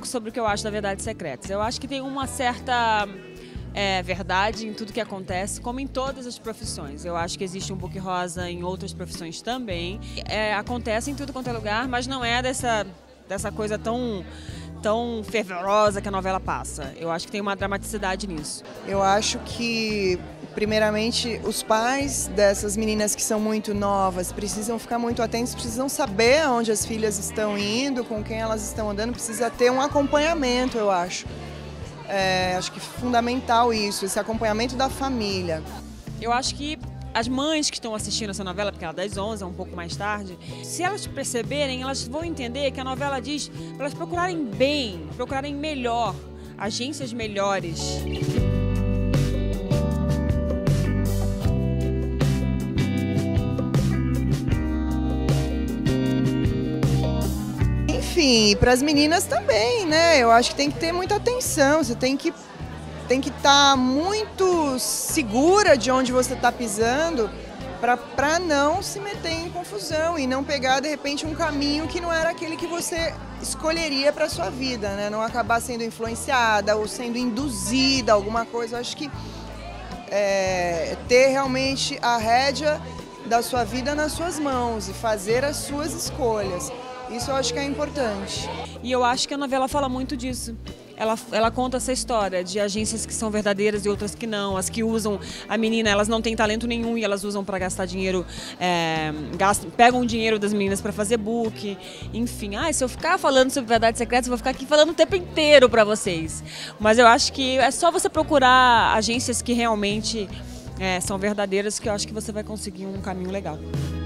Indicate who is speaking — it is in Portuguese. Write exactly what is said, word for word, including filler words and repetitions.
Speaker 1: pouco sobre o que eu acho da Verdades Secretas. Eu acho que tem uma certa é, verdade em tudo que acontece, como em todas as profissões. Eu acho que existe um book rosa em outras profissões também. É, acontece em tudo quanto é lugar, mas não é dessa, dessa coisa tão, tão fervorosa que a novela passa. Eu acho que tem uma dramaticidade nisso.
Speaker 2: Eu acho que, primeiramente, os pais dessas meninas que são muito novas precisam ficar muito atentos, precisam saber aonde as filhas estão indo, com quem elas estão andando, precisa ter um acompanhamento, eu acho. É, acho que é fundamental isso, esse acompanhamento da família.
Speaker 1: Eu acho que as mães que estão assistindo essa novela, porque ela é das onze, é um pouco mais tarde, se elas perceberem, elas vão entender que a novela diz para elas procurarem bem, procurarem melhor, agências melhores.
Speaker 2: Enfim, para as meninas também, né? Eu acho que tem que ter muita atenção, você tem que tem que estar muito segura de onde você está pisando para não se meter em confusão e não pegar, de repente, um caminho que não era aquele que você escolheria para a sua vida, né? Não acabar sendo influenciada ou sendo induzida a alguma coisa. Eu acho que é, ter realmente a rédea da sua vida nas suas mãos e fazer as suas escolhas. Isso eu acho que é importante.
Speaker 1: E eu acho que a novela fala muito disso. Ela, ela conta essa história de agências que são verdadeiras e outras que não. As que usam a menina, elas não têm talento nenhum e elas usam para gastar dinheiro, é, gastam, pegam o dinheiro das meninas para fazer book. Enfim, ah, se eu ficar falando sobre Verdades Secretas, eu vou ficar aqui falando o tempo inteiro para vocês. Mas eu acho que é só você procurar agências que realmente é, são verdadeiras, que eu acho que você vai conseguir um caminho legal.